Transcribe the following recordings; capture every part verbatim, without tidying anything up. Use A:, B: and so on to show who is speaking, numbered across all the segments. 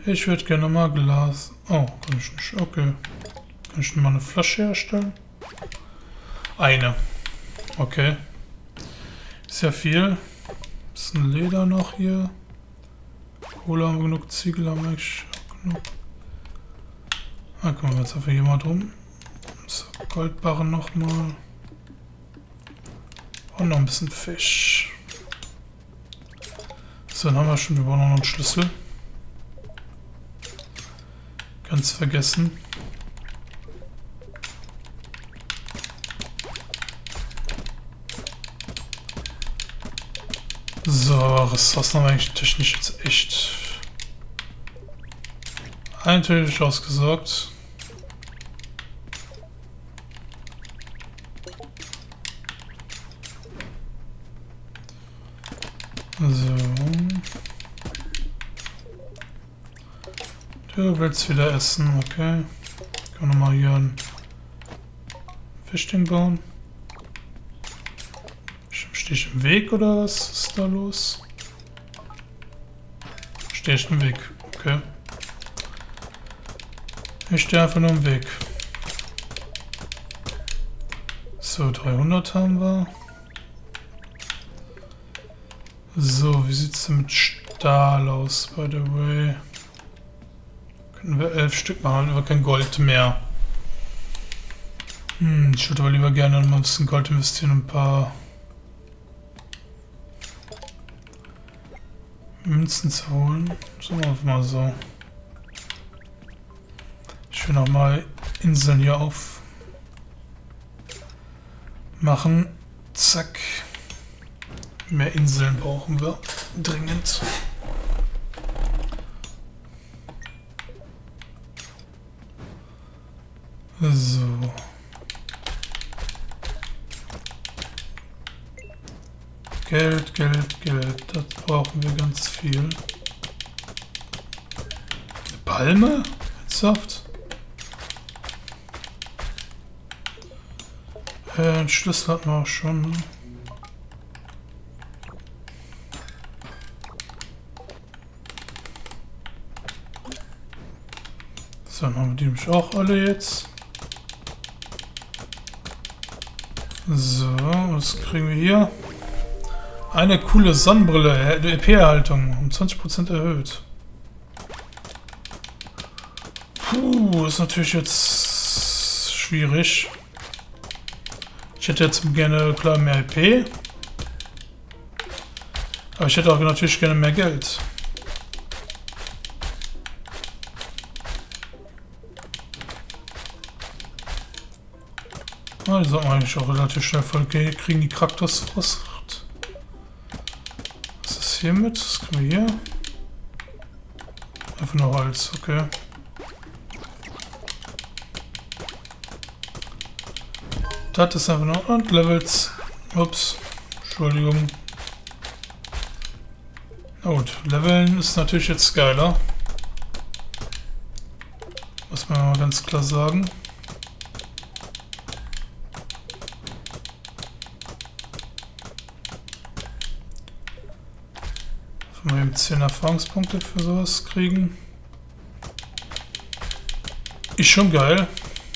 A: Ich würde gerne mal Glas... Oh, kann ich nicht. Okay. Kann ich mal eine Flasche herstellen? Eine. Okay. Ist ja viel. Bisschen Leder noch hier. Kohle haben wir genug, Ziegel haben wir eigentlich genug. Ah, kommen wir jetzt einfach hier mal drum. So, Goldbarren nochmal. Und noch ein bisschen Fisch. So, dann haben wir schon, wir brauchen noch einen Schlüssel. Ganz vergessen. So, Ressourcen haben wir eigentlich technisch jetzt echt eindeutig ausgesorgt. So. Du willst wieder essen, okay. Ich kann nochmal hier ein Fischding bauen. Stehe ich im Weg oder was ist da los? Stehe ich im Weg, okay. Ich stehe einfach nur im Weg. So, dreihundert haben wir. So, wie sieht es denn mit Stahl aus, by the way? Können wir elf Stück machen, aber kein Gold mehr. Hm, ich würde aber lieber gerne noch mal ein bisschen Gold investieren und ein paar Münzen zu holen. So, machen wir mal so. Ich will noch mal Inseln hier auf machen. Zack. Mehr Inseln brauchen wir dringend. So. Geld, Geld, Geld. Das brauchen wir ganz viel. Eine Palme? Ernsthaft? Äh, einen Schlüssel hatten wir auch schon. Ne? So, dann haben wir die nämlich auch alle jetzt. So, was kriegen wir hier? Eine coole Sonnenbrille, E P-Erhaltung um zwanzig Prozent erhöht. Puh, ist natürlich jetzt schwierig. Ich hätte jetzt gerne, klar, mehr E P. Aber ich hätte auch natürlich gerne mehr Geld. Ah, die sollten wir eigentlich auch relativ schnell voll kriegen, die Kaktusfrucht. Was ist hiermit? Was kriegen wir hier? Einfach nur Holz, okay. Das ist einfach nur... Und Levels. Ups. Entschuldigung. Na gut, Leveln ist natürlich jetzt geiler. Muss man mal ganz klar sagen. Wenn wir eben zehn Erfahrungspunkte für sowas kriegen. Ist schon geil.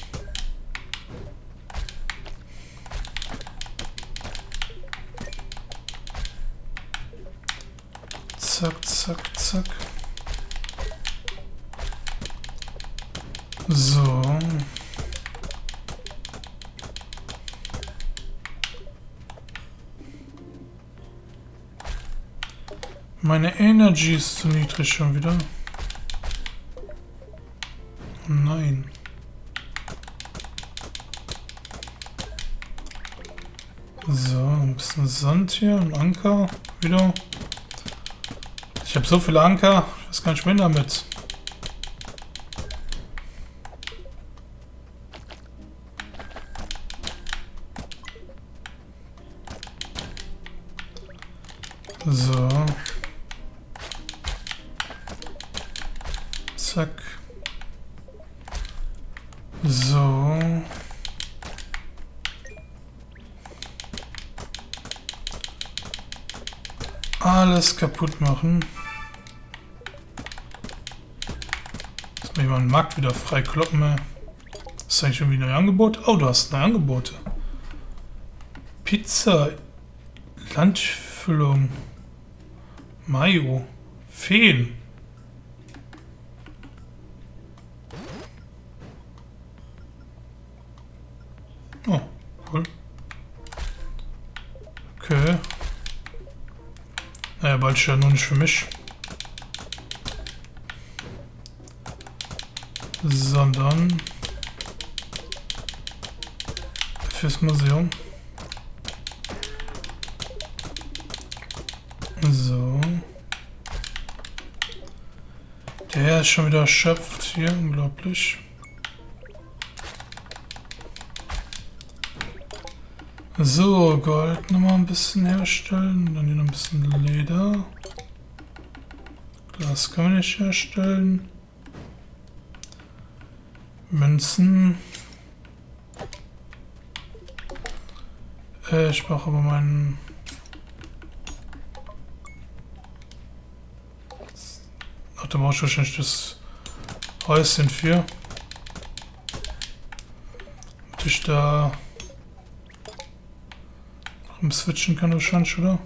A: Zack, zack, zack. So. Meine Energy ist zu niedrig schon wieder. Oh nein. So, ein bisschen Sand hier, ein Anker wieder. Ich habe so viele Anker, ich weiß gar nicht mehr damit. So. Zack. So. Alles kaputt machen. Kann ich mal den Markt wieder frei kloppen, ey. Ist eigentlich irgendwie neue Angebote? Oh, du hast neue Angebote. Pizza. Landfüllung. Mayo. Feen. Oh, cool. Okay. Naja, bald schon nur nicht für mich. Sondern fürs Museum. So. Der Herr ist schon wieder erschöpft hier, unglaublich. So, Gold nochmal ein bisschen herstellen. Dann hier noch ein bisschen Leder. Glas kann man nicht herstellen. Münzen. Äh, ich mache aber meinen... Ach, da brauche ich wahrscheinlich das Häuschen für. Damit ich da switchen kann wahrscheinlich, oder?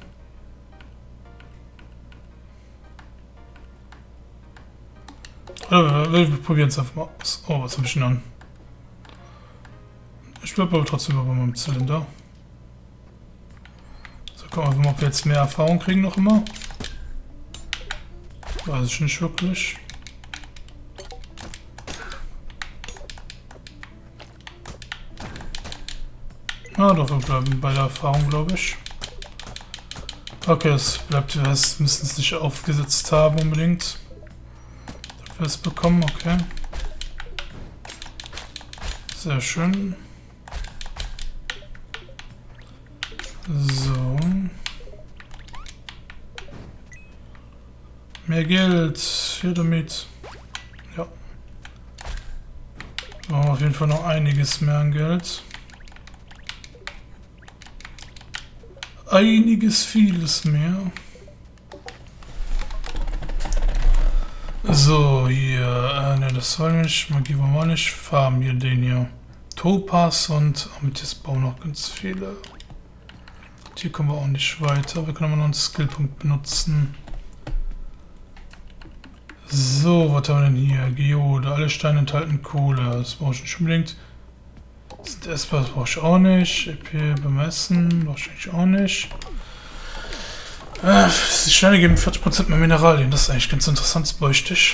A: Oder wir, wir probieren es einfach mal aus. Oh, was habe ich denn an? Ich bleibe aber trotzdem bei meinem Zylinder. So, gucken wir mal, ob wir jetzt mehr Erfahrung kriegen noch immer. Weiß ich nicht wirklich. Ah, doch, wir bleiben bei der Erfahrung, glaube ich. Okay, es bleibt, wir müssen es nicht aufgesetzt haben unbedingt. Dass wir es bekommen, okay. Sehr schön. So. Mehr Geld. Hier damit. Ja. Wir haben auf jeden Fall noch einiges mehr an Geld. Einiges, vieles mehr. So, hier, äh, ne, das soll nicht, Magie wollen wir nicht, farmen hier den hier. Topaz und Amethyst bauen noch ganz viele. Hier kommen wir auch nicht weiter, wir können aber noch einen Skillpunkt benutzen. So, was haben wir denn hier? Geode, alle Steine enthalten Kohle, das brauche ich nicht unbedingt. Das sind Esper, das brauche ich auch nicht. E P bemessen, brauche ich eigentlich auch nicht. Äh, die Steine geben vierzig Prozent mehr Mineralien, das ist eigentlich ganz interessant, das bräuchte ich.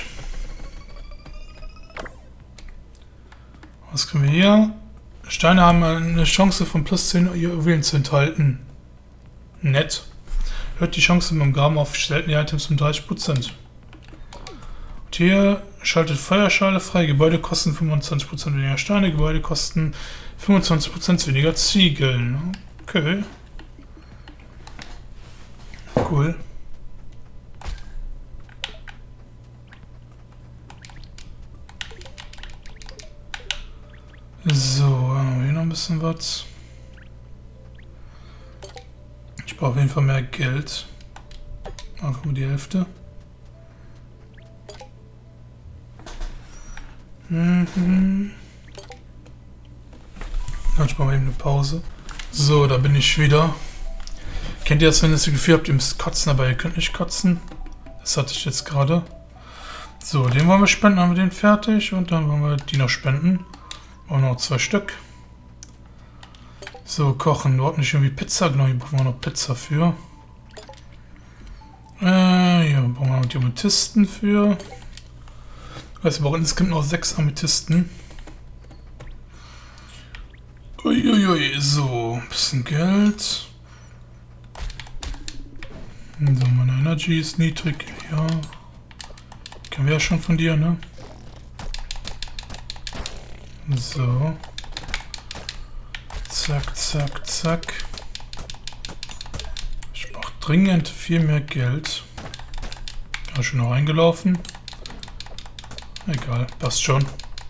A: Was können wir hier? Steine haben eine Chance von plus zehn Juwelen zu enthalten. Nett. Hört die Chance beim Graben auf seltene Items um dreißig Prozent. Und hier schaltet Feuerschale frei. Gebäude kosten fünfundzwanzig Prozent weniger Steine. Gebäude kosten fünfundzwanzig Prozent weniger Ziegeln. Okay. Cool. So, haben wir hier noch ein bisschen was. Ich brauche auf jeden Fall mehr Geld. Einfach mal die Hälfte. Mhm. Ich mache mal eben eine Pause. So, da bin ich wieder. Kennt ihr das, wenn ihr das Gefühl habt, ihr müsst kotzen, aber ihr könnt nicht kotzen? Das hatte ich jetzt gerade. So, den wollen wir spenden, haben wir den fertig. Und dann wollen wir die noch spenden. Auch noch zwei Stück. So, kochen. Überhaupt nicht irgendwie Pizza. Genau, hier brauchen wir noch Pizza für. Äh, hier brauchen wir noch die Amethysten für. Weißt du, wir brauchen insgesamt noch sechs Amethysten. Uiuiui, so, ein bisschen Geld. So, meine Energy ist niedrig, ja. Kennen wir ja schon von dir, ne? So. Zack, zack, zack. Ich brauche dringend viel mehr Geld. Ja, schon noch eingelaufen. Egal, passt schon.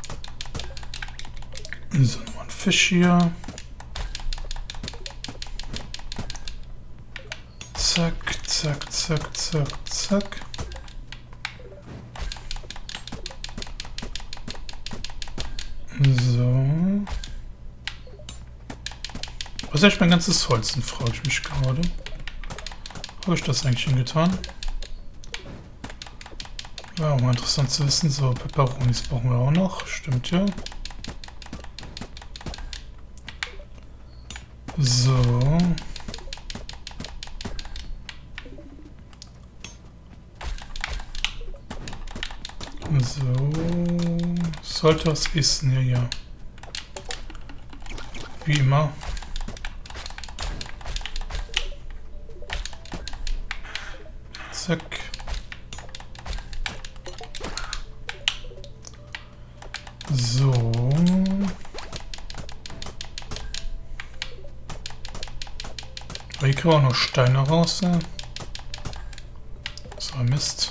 A: So, nochmal ein Fisch hier. Zack, zack, zack, zack, zack. So. Was ist eigentlich mein ganzes Holz? Dann frage ich mich gerade. Habe ich das eigentlich hingetan? Ja, mal interessant zu wissen. So, Peperonis brauchen wir auch noch. Stimmt ja. So. So. Sollte was essen, ja, ja. Wie immer. Zack. So. Hier kriegen wir auch noch Steine raus. Ne? So, Mist.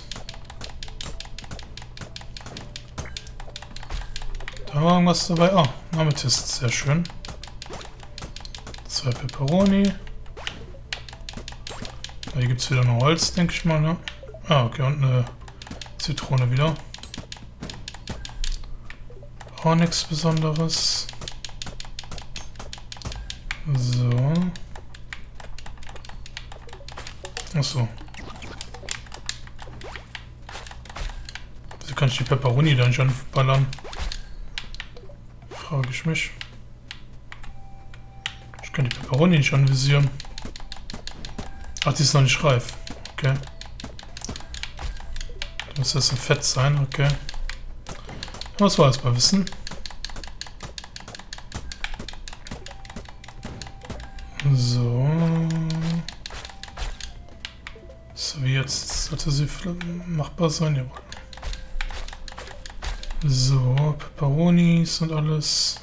A: Da war irgendwas dabei. Ah, Amethyst, sehr schön. Zwei Peperoni. Hier gibt es wieder noch Holz, denke ich mal, ne? Ah, okay, und eine Zitrone wieder. Auch nichts Besonderes. So. Achso. Wieso kann ich die Peperoni dann schon ballern? Frage ich mich. Ich kann die Peperoni nicht anvisieren. Ach, die ist noch nicht reif. Okay. Da muss das so fett sein, okay. Was war das mal wissen? So. So, wie jetzt sollte sie machbar sein, jawohl. So, Peperonis und alles.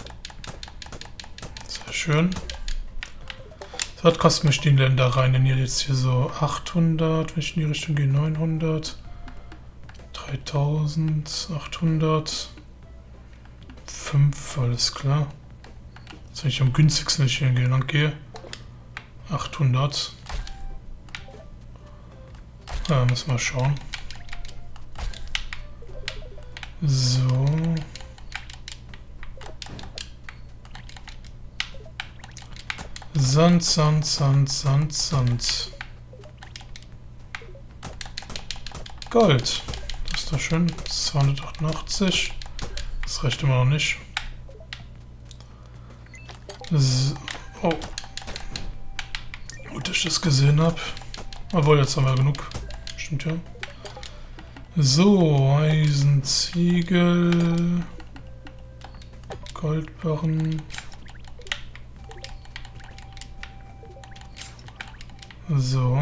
A: Sehr schön. So, was kostet mich die Länder rein? Denn hier jetzt hier so achthundert, wenn ich in die Richtung gehe, neunhundert. dreitausendachthundert. fünf, alles klar. Jetzt, wenn ich am günstigsten nicht hingehen und gehe. achthundert. Ja, müssen wir schauen. So. Sand, Sand, Sand, Sand, Sand. Gold. Das ist doch schön. zweihundertachtundachtzig. Das reicht immer noch nicht. So. Oh. Gut, dass ich das gesehen habe. Obwohl, jetzt haben wir genug. Stimmt ja. So, Eisenziegel. Goldbarren. So.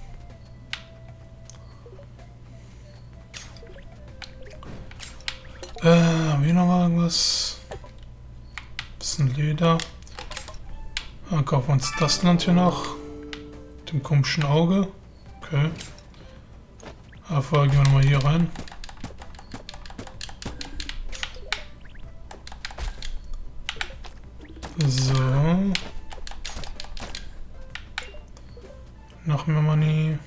A: Äh, haben wir noch mal irgendwas? Bisschen Leder. Dann kaufen wir uns das Land hier noch. Mit dem komischen Auge. Okay. Aber vorher gehen wir nochmal hier rein. So. Noch mehr Money.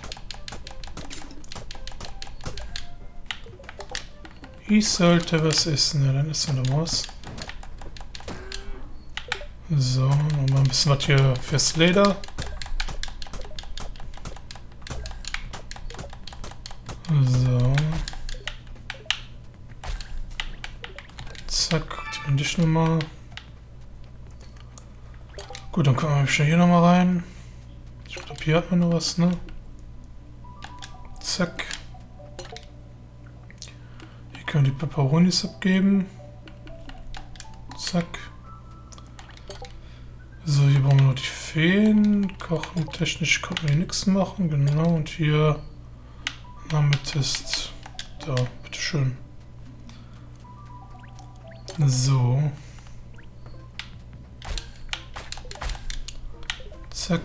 A: Ich sollte was essen. Ja, dann essen wir noch was. So, nochmal ein bisschen was hier fürs Leder. So. Zack, die bin ich nochmal. Gut, dann kommen wir schon hier nochmal rein. Ich glaube, hier hat man noch was, ne? Zack. Hier können wir die Peperonis abgeben. Zack. So, hier brauchen wir noch die Feen. Kochen technisch konnten wir hier nichts machen, genau. Und hier Amethyst. Da, bitteschön. So. Zack.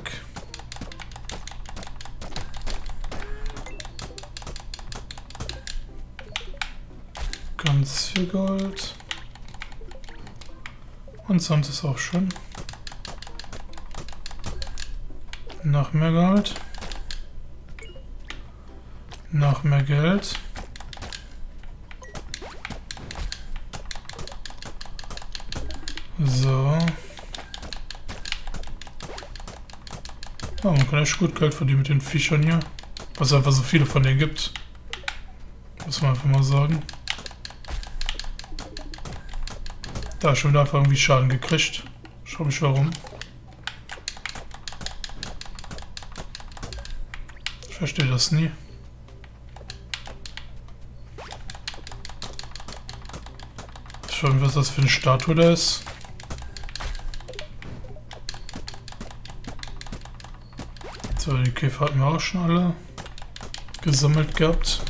A: Ganz viel Gold. Und sonst ist auch schön. Noch mehr Gold. Noch mehr Geld. So. Ja, man kann echt gut Geld verdienen mit den Viechern hier. Was es einfach so viele von denen gibt. Muss man einfach mal sagen. Da schon einfach irgendwie Schaden gekriegt. Schau mich warum. Ich verstehe das nie. Ich schau mich, was das für eine Statue da ist. So, die Käfer hatten wir auch schon alle gesammelt gehabt.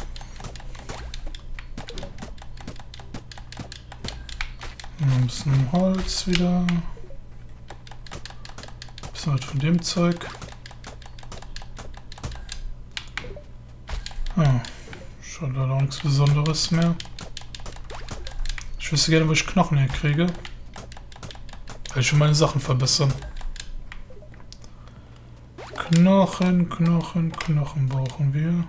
A: Ein bisschen Holz wieder. Ein bisschen was von dem Zeug. Ah, schon leider auch nichts Besonderes mehr. Ich wüsste gerne, wo ich Knochen herkriege. Weil ich schon meine Sachen verbessern. Knochen, Knochen, Knochen brauchen wir.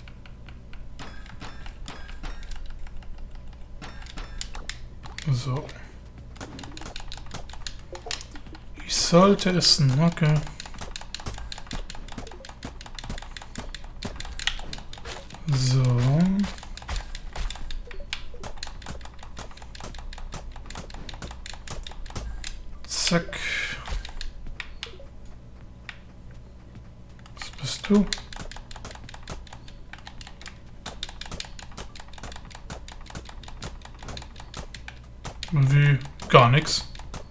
A: So. Ich sollte essen, okay. So. Zack. Was bist du? Wie gar nichts.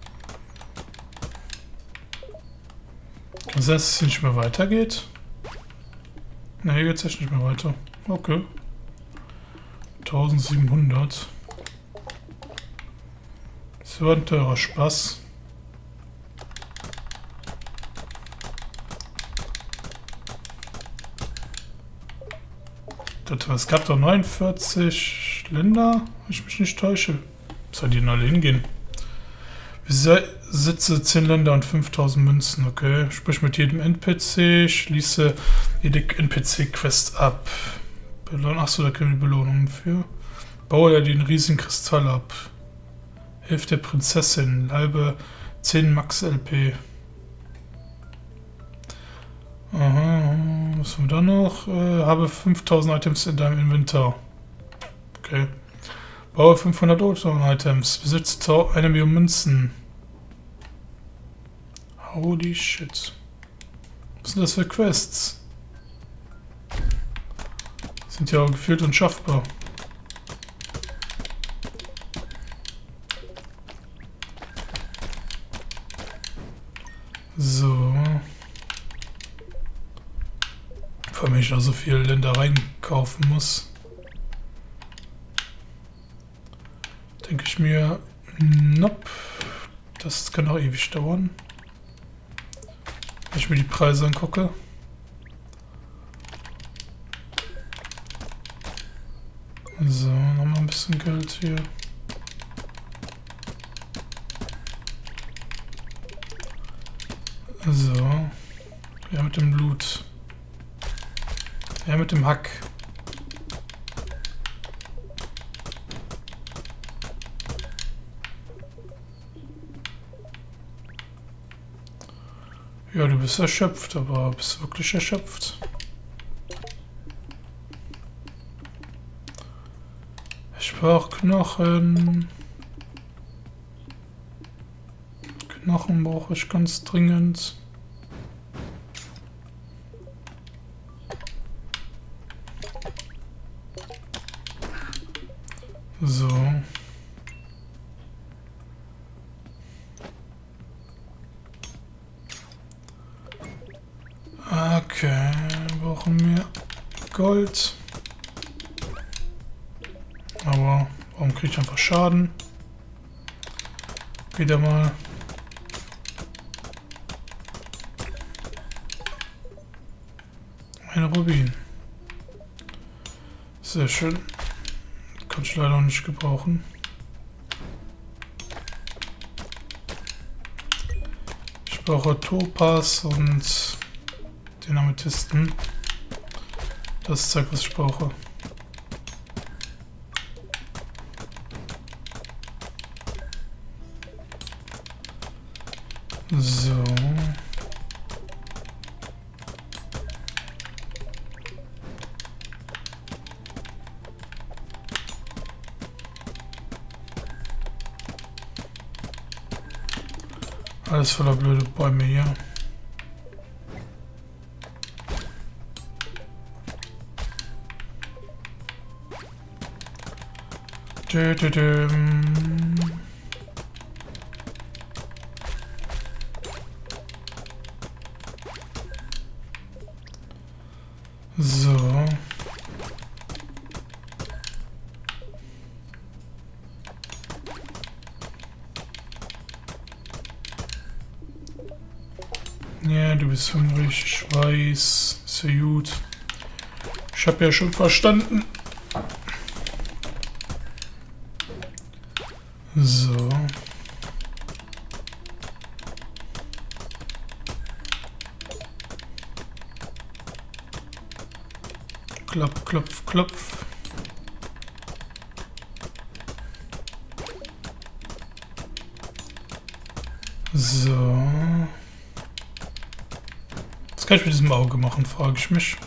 A: Kann sein, dass es hier nicht mehr weitergeht? Ne, hier geht es echt nicht mehr weiter. Okay. eintausendsiebenhundert. Das war ein teurer Spaß. Das, es gab doch neunundvierzig Länder, wenn ich mich nicht täusche. Soll die denn alle hingehen? Sitze zehn Länder und fünftausend Münzen, okay. Sprich mit jedem N P C, schließe jede N P C-Quest ab. Belohn Achso, da kriegen wir die Belohnungen für. Baue ja den riesigen Kristall ab. Hilf der Prinzessin, halbe zehn Max L P. Aha, was haben wir da noch? Äh, habe fünftausend Items in deinem Inventar. Okay. Baue fünfhundert O-Ton-Items. Besitze eine Million Münzen. Holy shit. Was sind das für Quests? Sind ja auch gefühlt unschaffbar. So. Vor allem, wenn ich da so viele Länder reinkaufen muss. Denke ich mir, nope, das kann auch ewig dauern. Wenn ich mir die Preise angucke. So, nochmal ein bisschen Geld hier. So, ja mit dem Blut. Ja mit dem Hack. Ja, du bist erschöpft, aber bist du wirklich erschöpft? Ich brauche Knochen. Knochen brauche ich ganz dringend. So. Okay, brauchen wir Gold. Aber warum kriege ich einfach Schaden? Wieder mal. Ein Rubin. Sehr schön. Kann ich leider auch nicht gebrauchen. Ich brauche Topaz und den Amethysten. Das zeigt, was ich brauche. So. Alles voller blöde Bäume hier. Dö, dö, dö. So. Ja, du bist hungrig, ich weiß. Ist ja gut. Ich habe ja schon verstanden. So. Klopf, klopf, klopf. So. Was kann ich mit diesem Auge machen, frage ich mich.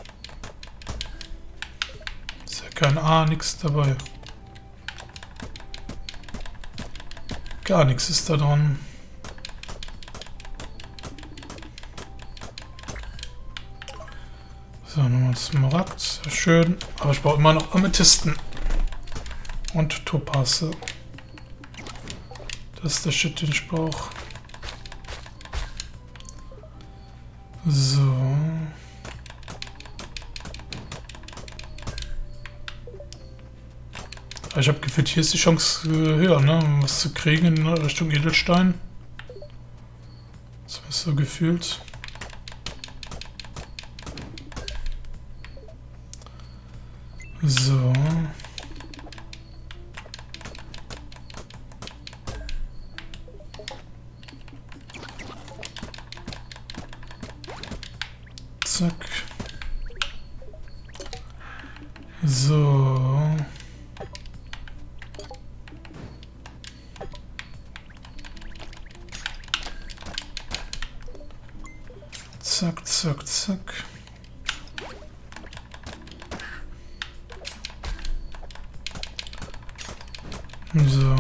A: Ist ja kein A, nichts dabei. Gar nichts ist da dran. So, nochmal Smaragd. Sehr schön. Aber ich brauche immer noch Amethysten. Und Topaze. Das ist der Shit, den ich brauche. So. Ich habe gefühlt, hier ist die Chance äh, höher, ne? Was zu kriegen in Richtung Edelstein. Das ist so gefühlt. So. Zack. So. Zack, zack, zack. So.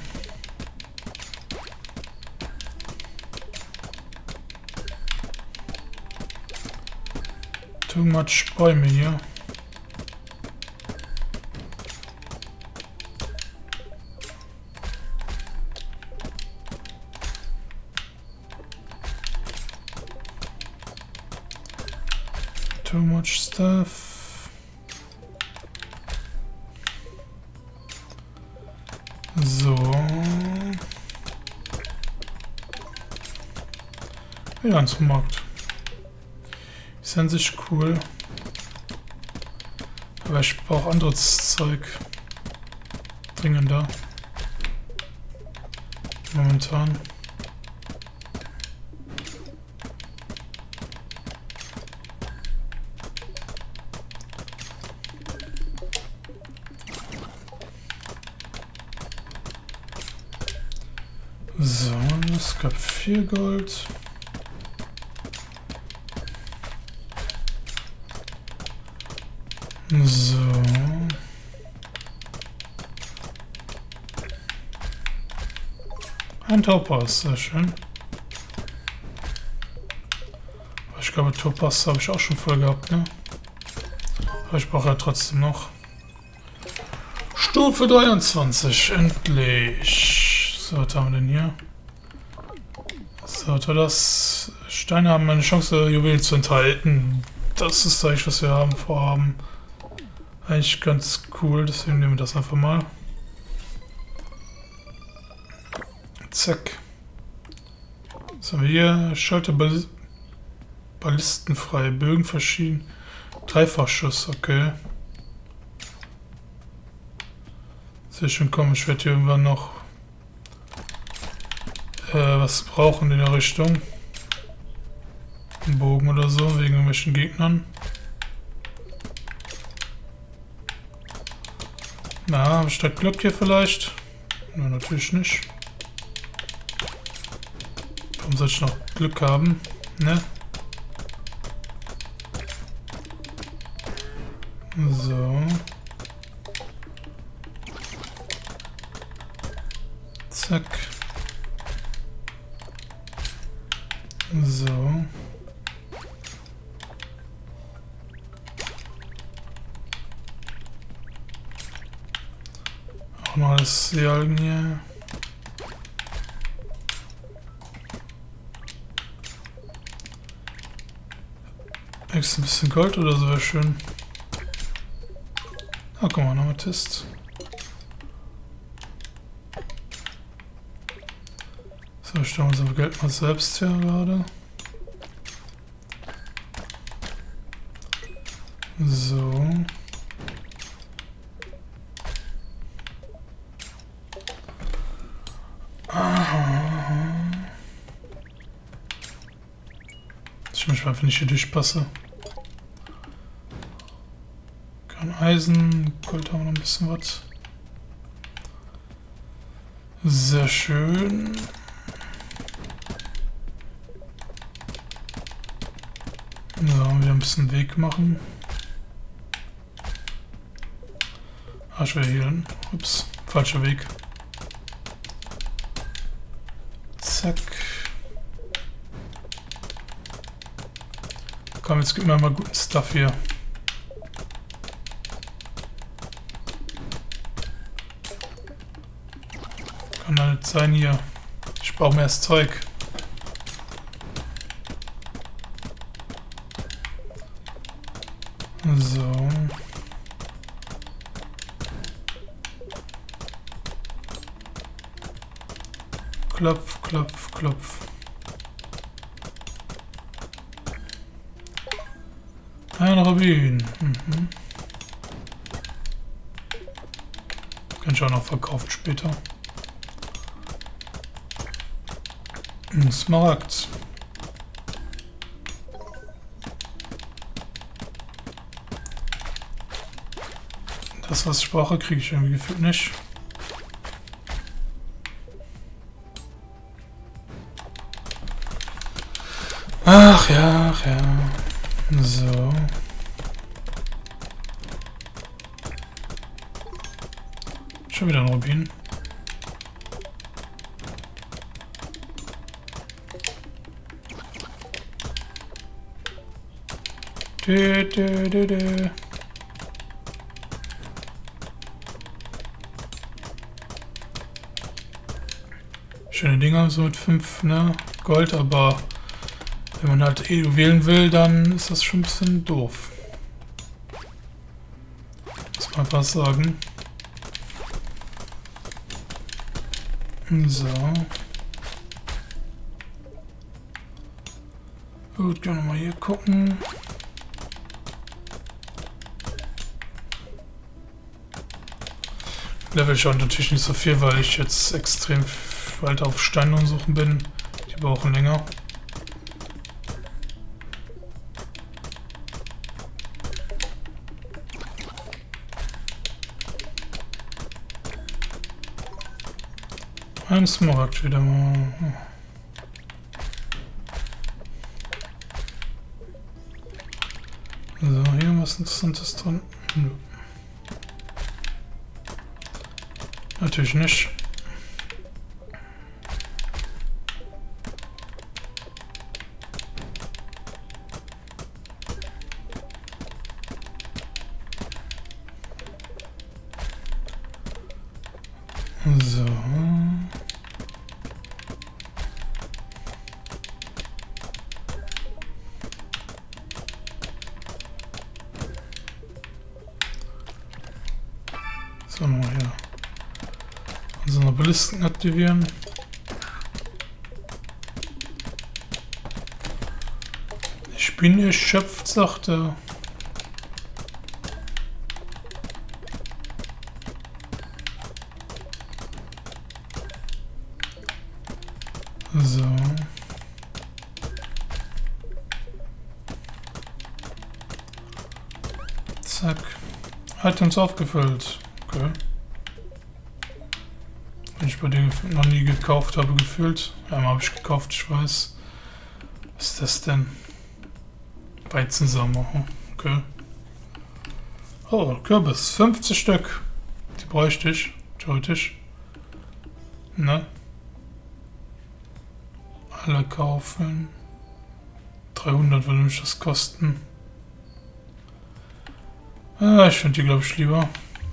A: Too much Bäume hier. Too much stuff. So. Wieder ans Markt. Ist an sich cool. Aber ich brauche anderes Zeug. Dringender. Momentan. So, es gab vier Gold. So. Ein Topaz, sehr schön. Aber ich glaube, Topaz habe ich auch schon voll gehabt, ne? Aber ich brauche ja trotzdem noch. Stufe dreiundzwanzig, endlich. So, was haben wir denn hier? So, was war das? Steine haben eine Chance, Juwelen zu enthalten. Das ist eigentlich, was wir haben, vorhaben. Eigentlich ganz cool, deswegen nehmen wir das einfach mal. Zack. Was haben wir hier? Schalte Ball ballistenfrei, Bögen verschieden. Dreifachschuss, okay. Sehr schön, komm, ich werde hier irgendwann noch äh, was brauchen in der Richtung. Einen Bogen oder so, wegen irgendwelchen Gegnern. Na, habe ich das Glück hier vielleicht? Na, natürlich nicht. Warum soll ich noch Glück haben? Ne? So. Zack. So. Auch noch alles Seealgen hier. Extra ein bisschen Gold oder so wäre schön. Ah, guck mal, nochmal Test. So, stellen wir unser Geld mal selbst her gerade. So. Aha. Ich möchte mal, wenn ich hier durchpasse. Kein Eisen, Gold haben wir noch ein bisschen was. Sehr schön. So, wieder ein bisschen Weg machen. Ah, ich will hier hin. Ups, falscher Weg. Zack. Komm, jetzt gib mir mal guten Stuff hier. Kann doch nicht sein hier. Ich brauche mehr das Zeug. So. Klopf, klopf, klopf. Ein Rubin. Mhm. Kann ich auch noch verkaufen später. Ein Smaragd. Das, was ich brauche, kriege ich irgendwie gefühlt nicht. Ach ja, ach ja. So. Schon wieder ein Rubin. Dö, dö, dö, dö. Schöne Dinger, so mit fünf, ne? Gold, aber wenn man halt eh wählen will, dann ist das schon ein bisschen doof. Muss man einfach sagen. So. Gut, können wir mal hier gucken. Level schon natürlich nicht so viel, weil ich jetzt extrem weit auf Steine suchen bin. Die brauchen länger. Ein Smaragd wieder mal. So, hier was Interessantes drin. Nö. Natürlich nicht. So. So, nochmal hier. Unsere Ballisten aktivieren. Ich bin erschöpft, sagt er. So. Zack. Items aufgefüllt. Okay. Bin ich bei dir noch nie gekauft habe, gefühlt. Einmal habe ich gekauft, ich weiß. Was ist das denn? Weizensamen, okay. Oh, Kürbis, fünfzig Stück. Die bräuchte ich, theoretisch. Ne? Alle kaufen. dreihundert würde mich das kosten. Ah, ich finde die, glaube ich, lieber.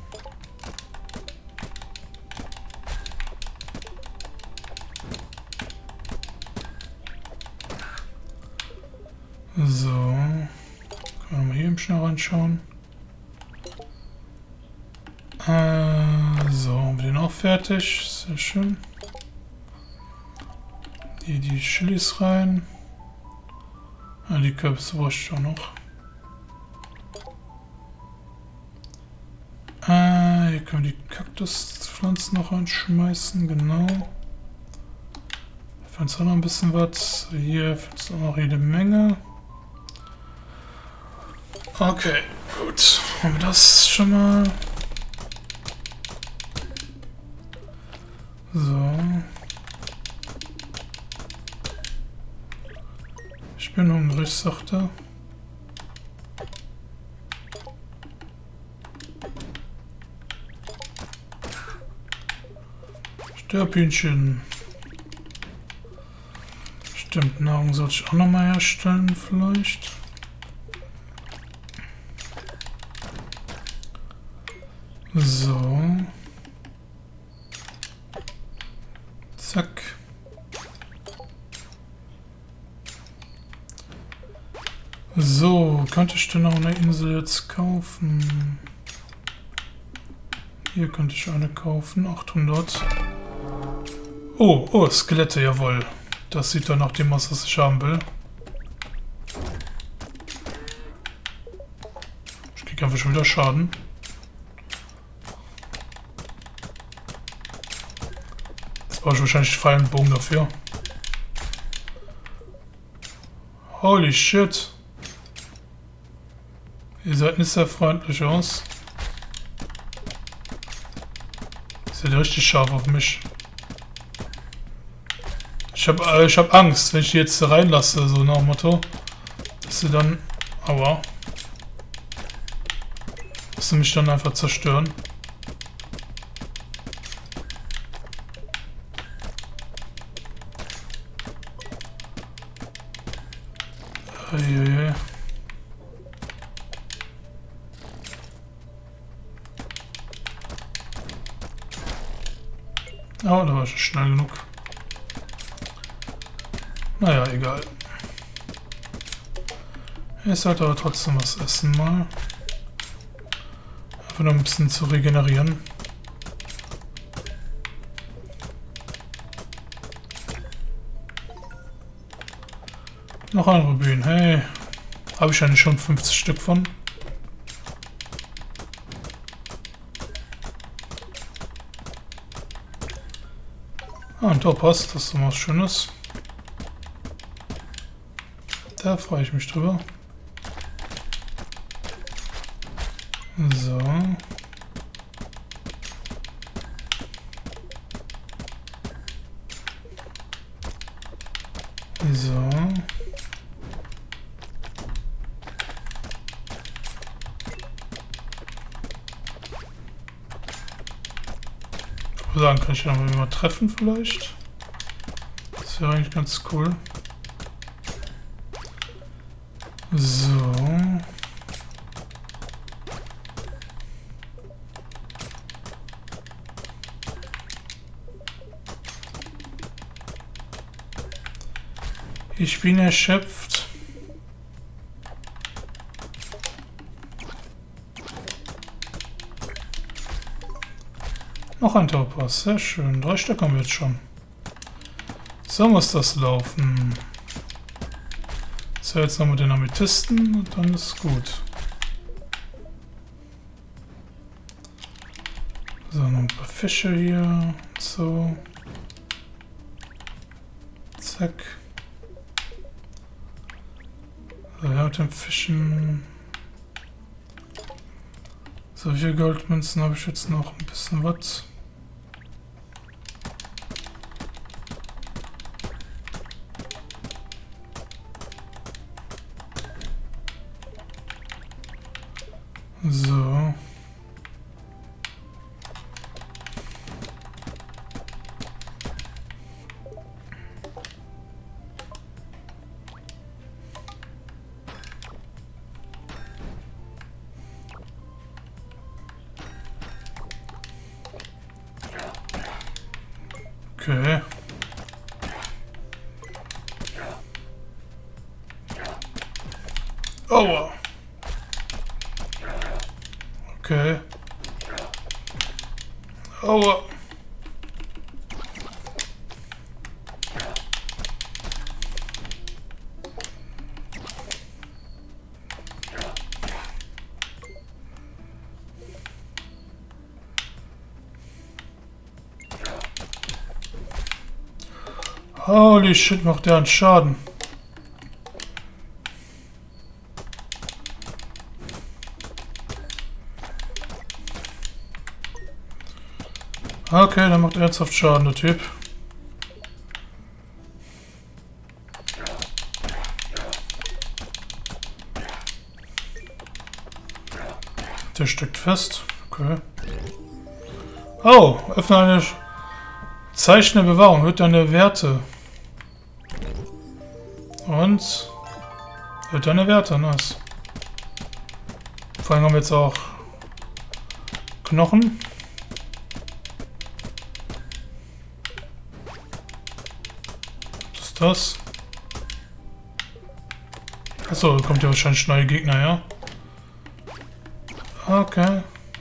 A: So. Können wir mal hier eben schnell reinschauen. Äh, so, haben wir den auch fertig. Sehr schön. Hier die Chilis rein. Ah, die Kürbisse brauche ich auch noch. Äh, hier können wir die Kaktuspflanzen noch reinschmeißen, genau. Für uns auch noch ein bisschen was. Hier für uns auch noch jede Menge. Okay, gut. Haben wir das schon mal. So. Ich bin hungrig, sagt er. Sterpinchen. Stimmt, Nahrung sollte ich auch nochmal herstellen, vielleicht. So. Zack. So, könnte ich denn noch eine Insel jetzt kaufen? Hier könnte ich eine kaufen, achthundert. Oh, oh, Skelette, jawohl. Das sieht dann nach dem aus, was ich haben will. Ich kriege einfach schon wieder Schaden. Jetzt brauche ich wahrscheinlich Pfeil und Bogen dafür. Holy shit. Ihr seid nicht sehr freundlich aus. Seid ihr richtig scharf auf mich. Ich hab, äh, ich hab Angst, wenn ich die jetzt reinlasse, so nach dem Motto. Dass sie dann... Aua. Dass sie mich dann einfach zerstören. Eieiei. Oh, da war ich schnell genug. Naja, egal. Ich sollte aber trotzdem was essen mal. Einfach nur ein bisschen zu regenerieren. Noch ein Rubin. Hey. Habe ich eigentlich schon fünfzig Stück von. Ah, ein Topaz, das ist so was Schönes. Da freue ich mich drüber. So. So. Ich würde sagen, kann ich noch mal treffen vielleicht? Das wäre eigentlich ganz cool. So. Ich bin erschöpft. Noch ein Topaz, sehr schön. Drei Stück haben wir jetzt schon. So muss das laufen. So, jetzt noch mit den Amethysten und dann ist gut. So, noch ein paar Fische hier. So. Zack. So, ja, mit den Fischen. So, vier Goldmünzen habe ich jetzt noch ein bisschen was. So. Okay. Oh. Okay. Oh. Holy shit, macht der einen Schaden. Okay, der macht ernsthaft Schaden, der Typ. Der steckt fest. Okay. Oh, öffne eine Zeichen der Bewahrung, erhöht deine Werte. Und erhöht deine Werte, nice. Vor allem haben wir jetzt auch Knochen. Was ist das? Achso, da kommt ja wahrscheinlich neue Gegner, ja? Okay.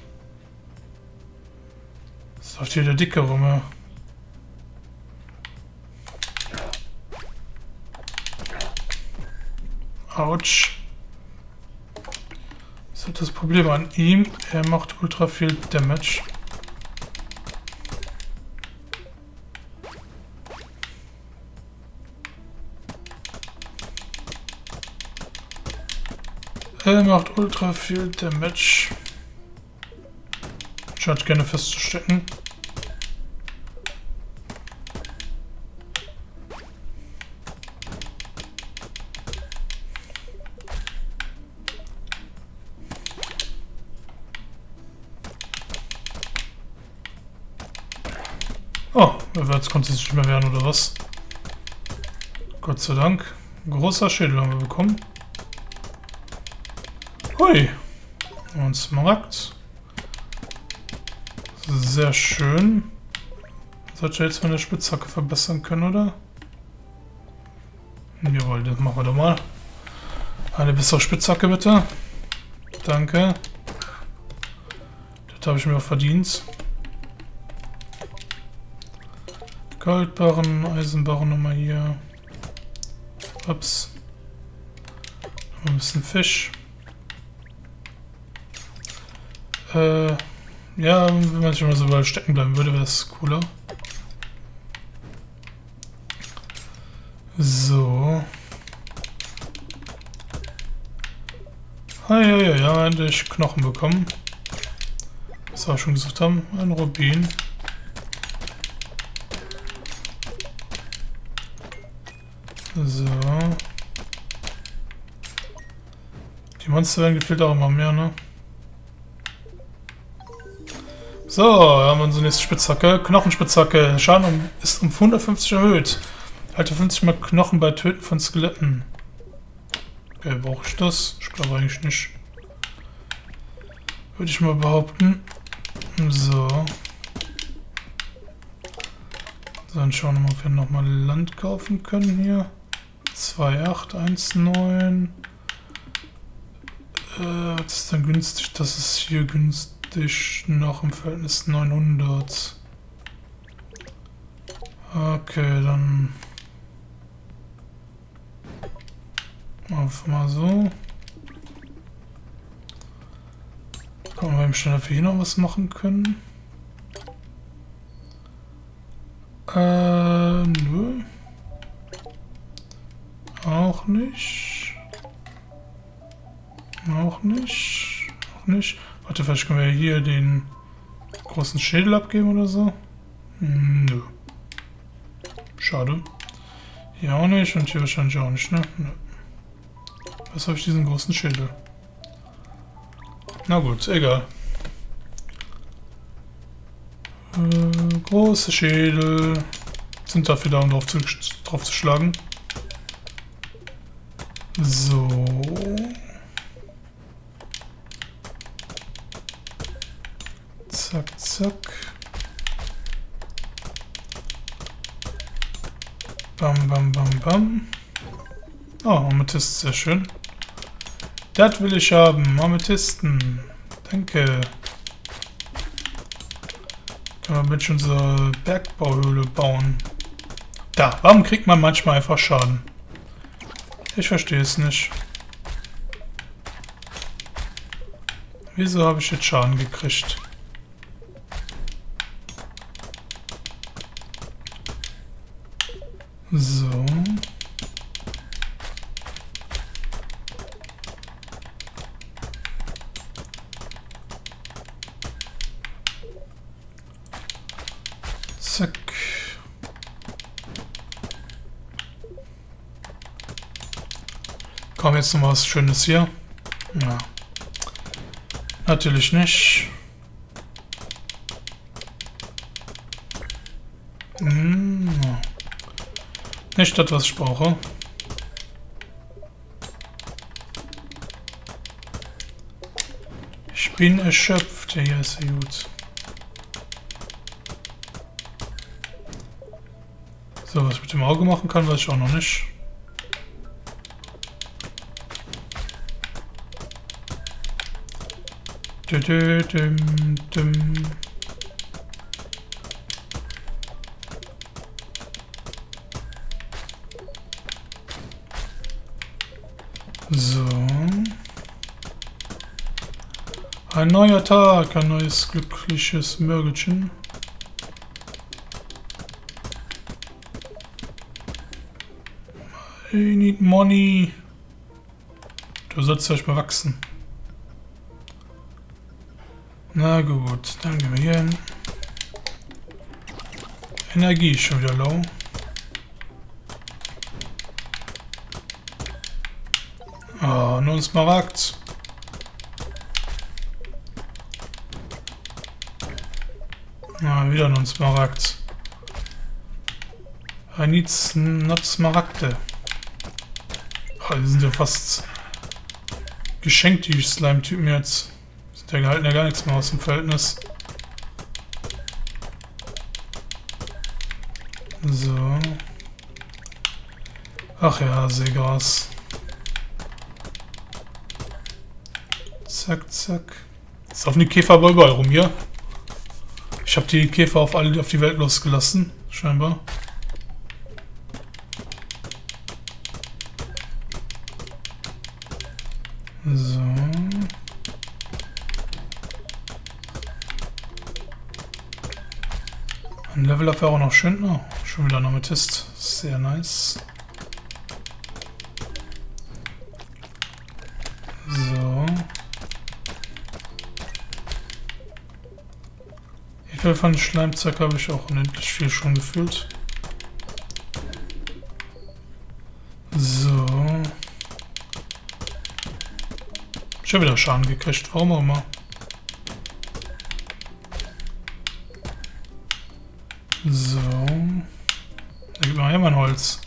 A: Das läuft hier der Dicke rum, ja. Autsch. Was ist das Problem an ihm? Er macht ultra viel Damage. Er macht ultra viel Damage. Scheint gerne festzustecken. Oh, jetzt konnte es nicht mehr werden, oder was? Gott sei Dank. Ein großer Schädel haben wir bekommen. Hui. Und Smaragd. Sehr schön. Sollte jetzt meine Spitzhacke verbessern können, oder? Jawohl, das machen wir doch mal. Eine bessere Spitzhacke, bitte. Danke. Das habe ich mir auch verdient. Goldbarren, Eisenbarren nochmal hier. Ups. Noch ein bisschen Fisch. Äh, ja, wenn man sich mal so überall stecken bleiben würde, wäre das cooler. So. Ah, ja, ja, ja, endlich Knochen bekommen. Was wir schon gesucht haben. Ein Rubin. So. Die Monster werden gefühlt auch immer mehr, ne? So, da haben wir unsere nächste Spitzhacke. Knochenspitzhacke. Schaden um, ist um hundertfünfzig erhöht. Halte fünfzig mal Knochen bei Töten von Skeletten. Okay, brauche ich das? Ich glaube eigentlich nicht. Würde ich mal behaupten. So. So, dann schauen wir mal, ob wir nochmal Land kaufen können hier. zwei acht eins neun. Äh, was ist denn günstig? Das ist hier günstig noch im Verhältnis neunhundert. Okay, dann einfach mal so. Gucken wir mal schnell, ob wir hier noch was machen können. Äh, nö. Auch nicht. Auch nicht. Auch nicht. Warte, vielleicht können wir hier den großen Schädel abgeben oder so. Nö. Schade. Hier auch nicht und hier wahrscheinlich auch nicht, ne? Nö. Was habe ich diesen großen Schädel? Na gut, egal. Äh, große Schädel. Sind dafür da, um drauf zu, drauf zu schlagen. So. Zack, zack. Bam, bam, bam, bam. Oh, Amethyst, sehr schön. Das will ich haben. Amethysten. Danke. Können wir mit unserer Bergbauhöhle bauen. Da, warum kriegt man manchmal einfach Schaden? Ich verstehe es nicht. Wieso habe ich jetzt Schaden gekriegt? So. Zack. Komm, jetzt noch was Schönes hier. Ja. Natürlich nicht. Hm, ja. Nicht das, was ich brauche. Ich bin erschöpft. Ja, hier ist ja gut. So, was ich mit dem Auge machen kann, weiß ich auch noch nicht. Dü -dü -düm -düm. So. Ein neuer Tag, ein neues glückliches Mörgelchen. I need money. Du sollst euch mal wachsen. Na gut, dann gehen wir hier hin. Energie ist schon wieder low. Oh, nur ein Smaragd. Ah, wieder nur ein Smaragd. I need not Smaragde. Oh, die sind ja fast geschenkt, die Slime-Typen jetzt. Die halten ja gar nichts mehr aus dem Verhältnis. So. Ach ja, Seegras. Zack, zack. Jetzt laufen die Käfer aber überall rum hier. Ich habe die Käfer auf, alle, auf die Welt losgelassen, scheinbar. So. Ein Level-Up wäre auch noch schön. Oh, schon wieder ein Amethyst. Sehr nice. So. Wie viel von Schleimzeug habe ich auch unendlich viel schon gefühlt? So. Schon wieder Schaden gekriegt. Warum auch immer. So. Da gibt mir ja mein Holz.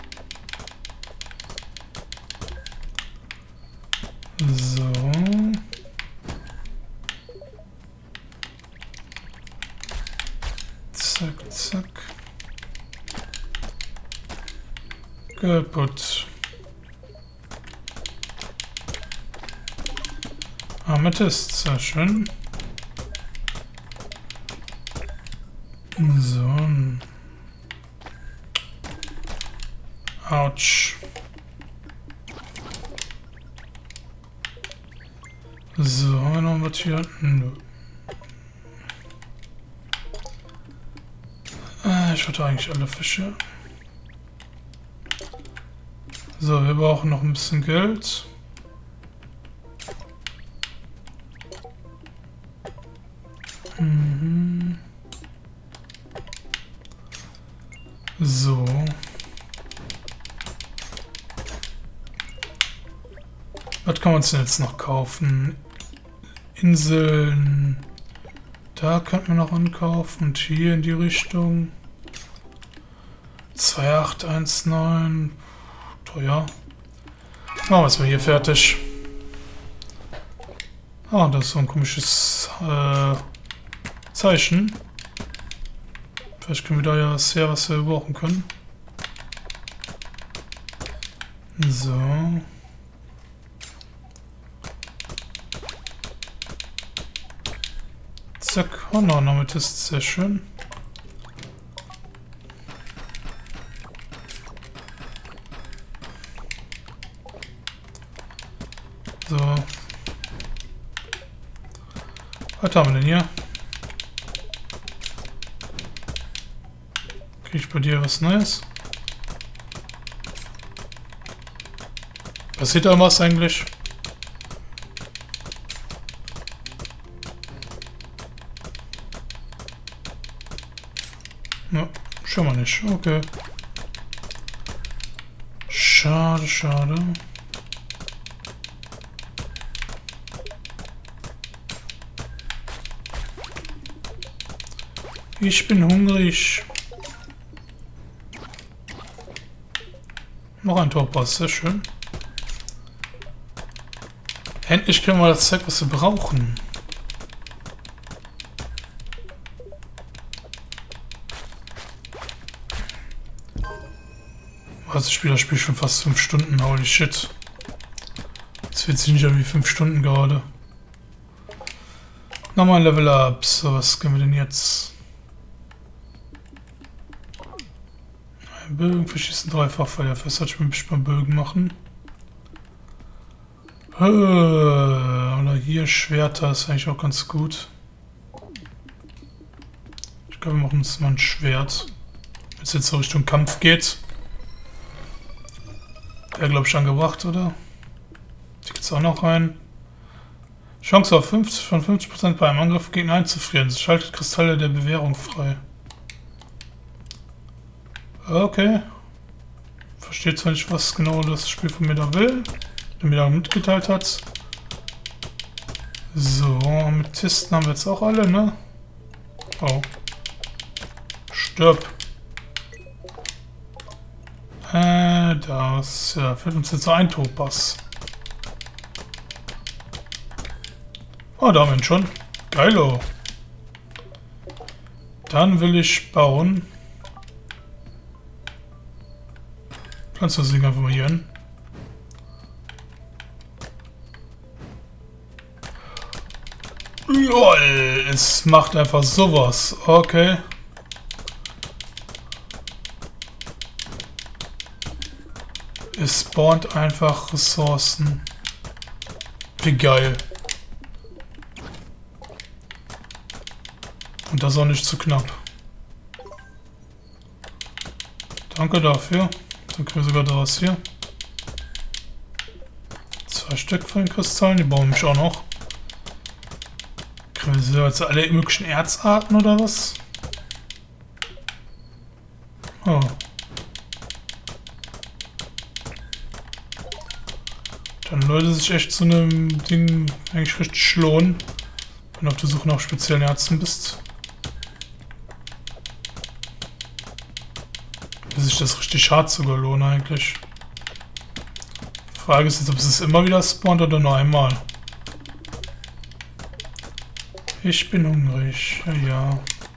A: So. Zack, zack. Kaputt. Amethyst, sehr schön. So. Autsch. So, haben wir noch was hier? Nö. Ah, ich hatte eigentlich alle Fische. So, wir brauchen noch ein bisschen Geld. Mhm. So. Was kann man uns denn jetzt noch kaufen? Inseln. Da könnte man noch ankaufen. Und hier in die Richtung. zwei acht eins neun. Teuer. Machen wir es mal hier fertig. Ah, das ist so ein komisches äh, Zeichen. Vielleicht können wir da ja was her, was wir brauchen können. So. Zack. Oh, noch ein Amethyst. Sehr schön. So. Was haben wir denn hier? Krieg ich bei dir was Neues? Passiert da was eigentlich? Ja, schon mal nicht. Okay. Schade, schade. Ich bin hungrig. Noch ein Topaz, sehr schön. Endlich können wir das Zeug, was wir brauchen. Also ich spiele das Spiel schon fast fünf Stunden, holy shit. Das wird sich nicht an wie fünf Stunden gerade. Nochmal ein Level Up. So, was können wir denn jetzt? Ein Bögen verschießen dreifach Feuerfest. Sollte ich mir bestimmt mal Bögen machen. Oder hier Schwerter ist eigentlich auch ganz gut. Ich glaube, wir machen uns mal ein Schwert. Wenn es jetzt so Richtung Kampf geht. Wäre, glaube ich, angebracht, oder? Die geht's auch noch rein. Chance auf fünfzig von fünfzig Prozent bei einem Angriff gegen einzufrieren. Es schaltet Kristalle der Bewährung frei. Okay. Versteht zwar nicht, was genau das Spiel von mir da will. Der mir da mitgeteilt hat. So, Amethysten haben wir jetzt auch alle, ne? Oh. Stirb. Äh, das ja, fällt uns jetzt so ein Topaz. Oh, da haben wir ihn schon. Geilo. Dann will ich bauen. Pflanzt das Ding einfach mal hier hin. LOL, es macht einfach sowas. Okay. Es spawnt einfach Ressourcen. Wie geil. Und das auch nicht zu knapp. Danke dafür. Dann können wir sogar daraus hier. Zwei Stück von den Kristallen, die bauen mich auch noch. Kriegen wir jetzt alle möglichen Erzarten oder was? Oh. Dann würde sich echt zu einem Ding eigentlich richtig lohnen, wenn du auf der Suche nach speziellen Erzen bist. Wie sich das richtig hart sogar lohnt eigentlich. Die Frage ist jetzt, ob es immer wieder spawnt oder nur einmal. Ich bin hungrig. Ja, ja.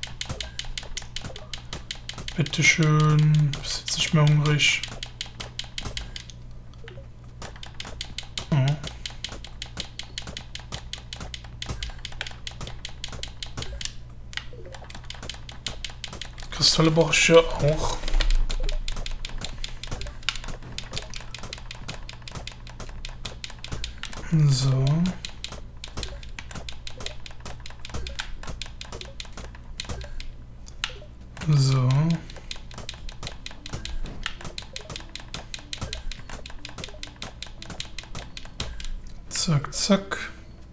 A: Bitteschön. Bist jetzt nicht mehr hungrig. Oh. Kristalle brauche ich ja auch. So. So. Zack, zack.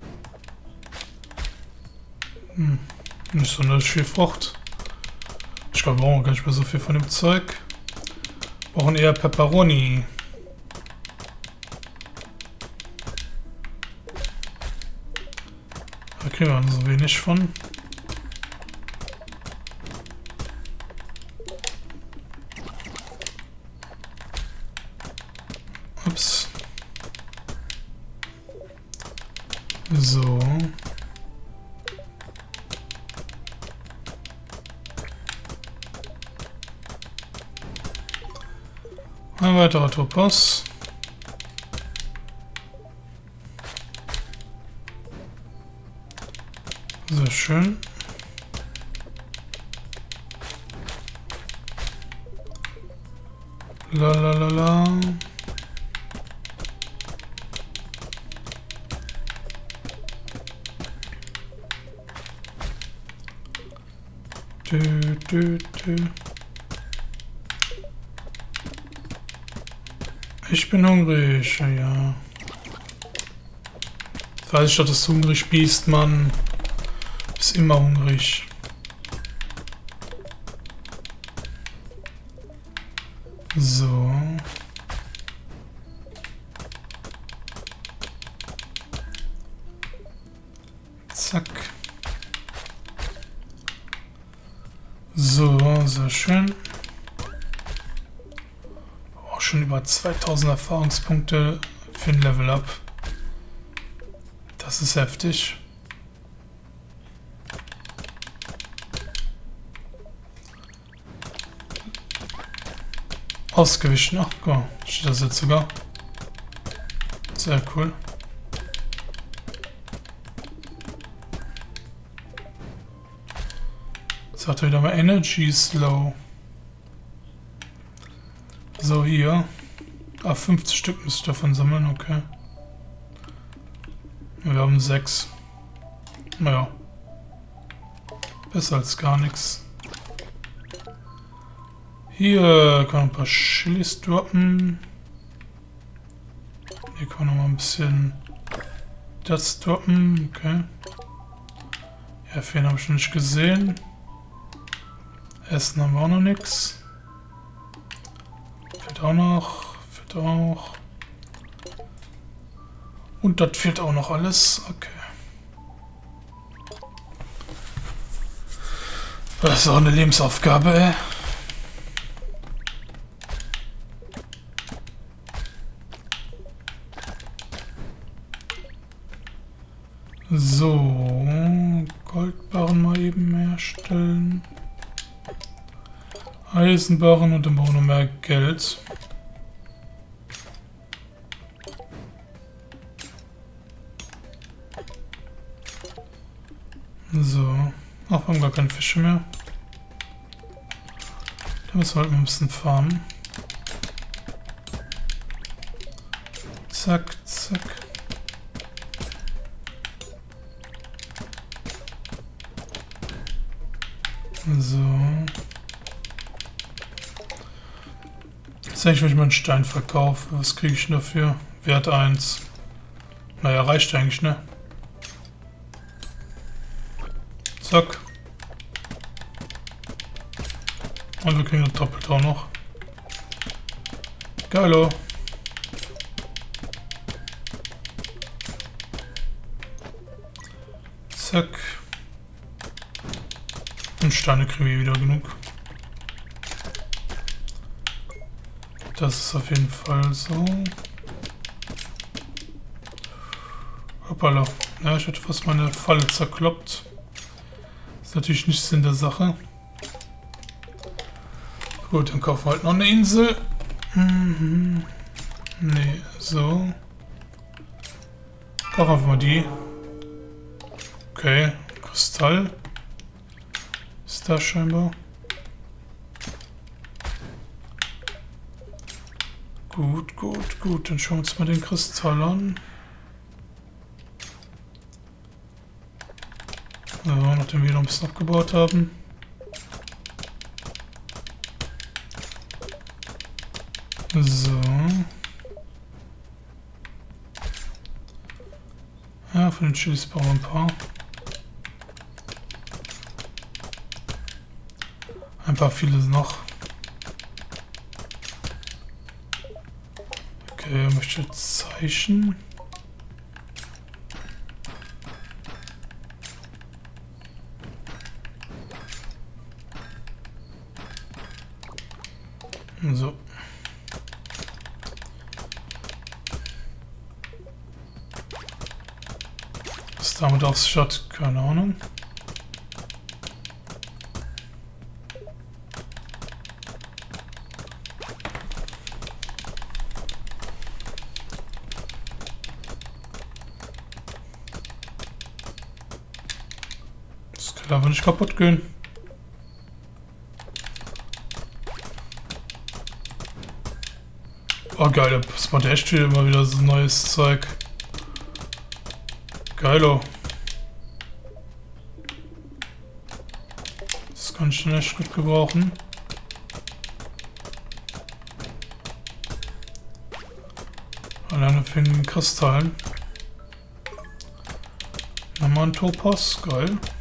A: Hm. Nicht sonderlich viel Frucht. Ich glaube, wir brauchen gar nicht mehr so viel von dem Zeug. Wir brauchen eher Pepperoni. kriegen wir so wenig von. Ups. So. Ein weiterer Topaz. Sehr schön. La la la la. Dö, dö, dö. Ich bin hungrig, ja. Weiß ich doch, dass du hungrig bist, Mann. Bist immer hungrig. So. Zack. So, sehr schön. Auch schon über zweitausend Erfahrungspunkte für ein Level Up. Das ist heftig. Ausgewichen. Ach, guck mal, steht das jetzt sogar. Sehr cool. Sagt er wieder mal Energy Slow. So, hier. Ah, fünfzig Stück müsst ihr davon sammeln, okay. Wir haben sechs. Naja. Besser als gar nichts. Hier kann man ein paar Chilis droppen. Hier kann man noch mal ein bisschen das droppen, okay. Ja, Feen habe ich noch nicht gesehen. Essen haben wir auch noch nichts. Fehlt auch noch. Fehlt auch. Und das fehlt auch noch alles. Okay. Das ist auch eine Lebensaufgabe, ey. So. Goldbarren mal eben herstellen. Eisenbarren und dann brauchen wir noch mehr Geld. So. Ach, wir haben gar keine Fische mehr. Da müssen wir halt mal ein bisschen farmen. Zack, zack. So. Jetzt eigentlich, wenn ich mal einen Stein verkaufe. Was kriege ich dafür? Wert eins. Naja, reicht eigentlich, ne? Zack. Und wir kriegen das doppelt auch noch. Geilo. Zack. Und Steine kriegen wir wieder genug. Das ist auf jeden Fall so. Hoppala. Ja, ich hätte fast meine Falle zerkloppt. Ist natürlich nicht Sinn der Sache. Gut, dann kaufen wir halt noch eine Insel. Mhm. Nee, so. Kaufen wir einfach mal die. Okay, Kristall. Ist da scheinbar. Gut, gut, gut. Dann schauen wir uns mal den Kristall an. So, nachdem wir noch ein bisschen abgebaut haben. So. Ja, von den Chilis brauchen wir ein paar. Ein paar viele noch. Okay, ich möchte Zeichen. So. Was damit auf sich hat, keine Ahnung. Das kann aber nicht kaputt gehen. Oh geil, das macht echt wieder immer wieder so neues Zeug. Geilo. Das kann ich schon echt gut gebrauchen. Alleine wegen den Kristallen. Nochmal ein Topaz, geil.